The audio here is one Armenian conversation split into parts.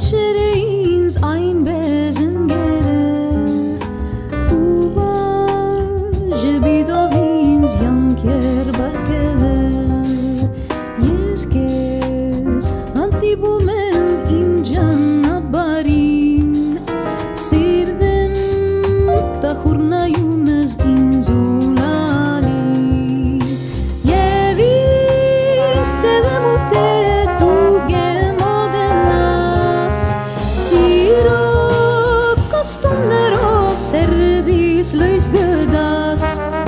Archere ինձ այն բեզնգերը Ուվա ժբիդով ինձ յանքեր բարգել Ես կեզ հանդիպում եմ իմ ջանաբարին Սիրվեմ տախուրնայում ես ինձ ու լալիս Եվ ինձ տևեմ ու թե դու գեմոդենաս Սիրո կոստումներով սերվիս լույս գդաս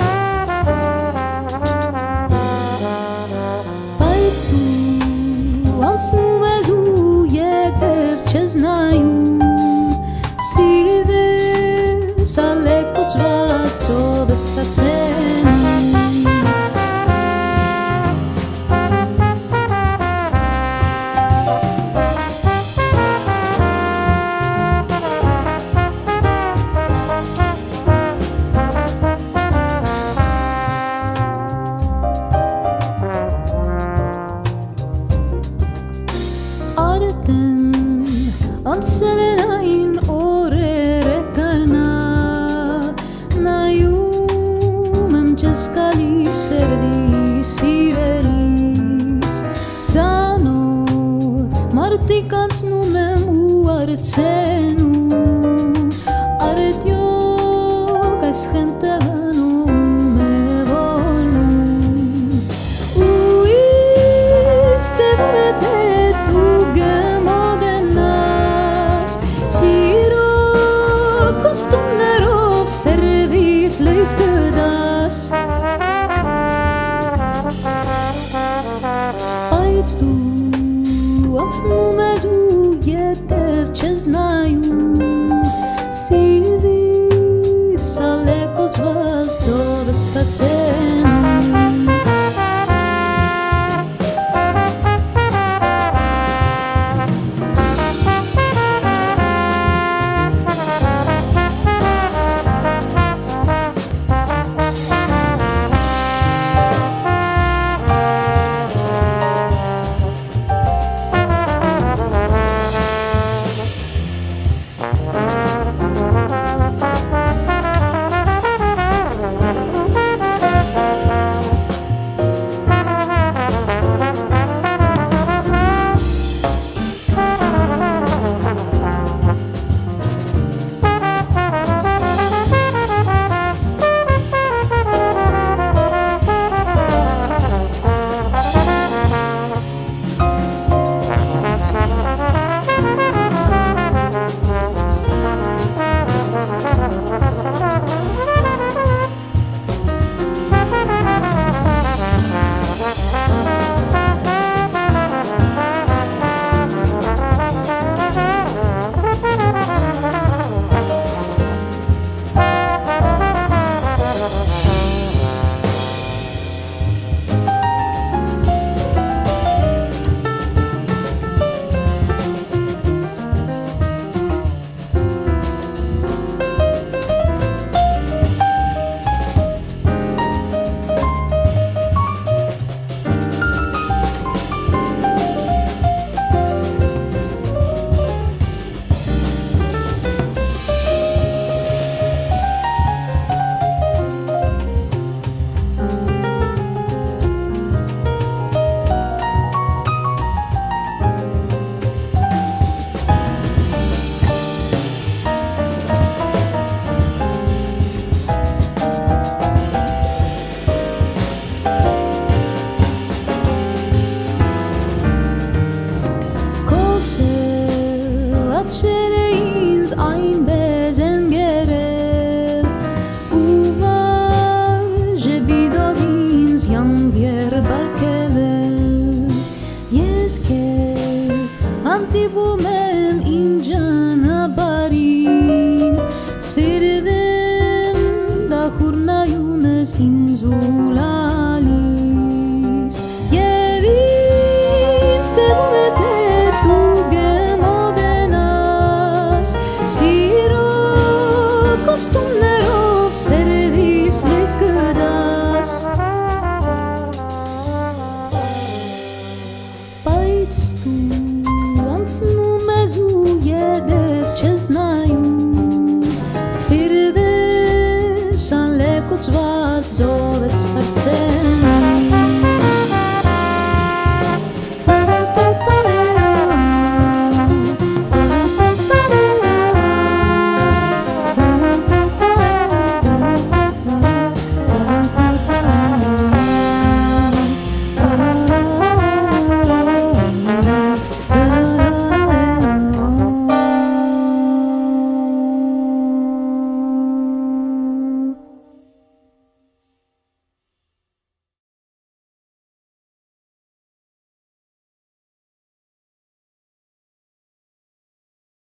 Բայց դու անցնում ես ու ետև չես նայում Սիրվես ալեկ կոչված ծով ես վարցենում Անցել են այն օրերը կարնա Նայում եմ չես գալիս սերդիս սիրելիս Ձանոտ մարդիկ անցնում եմ ու արցենում Արդյոք այս խենթը հանում է ոլնում Ու ինձ տևում է թե դու Կոստումներով սերվիս լույս գդաս Բայց դու անցնում ես ու ետև չես նայում Սիրվիս ալեկ կոչված ծով ես վարցենում Sev Archere ինձ այն բեզնգերը Ուվա ժբիդով ինձ յանքեր բարգել Ես կեզ հանդիպում եմ իմ ջանաբարին Սիրվեմ տախուրնայում ես ինձ ու լալիս Եվ ինձ տևում է թե դու գեմոդենաս Սիրո jedeb će znaju. Sirde šan leko vas zove srce.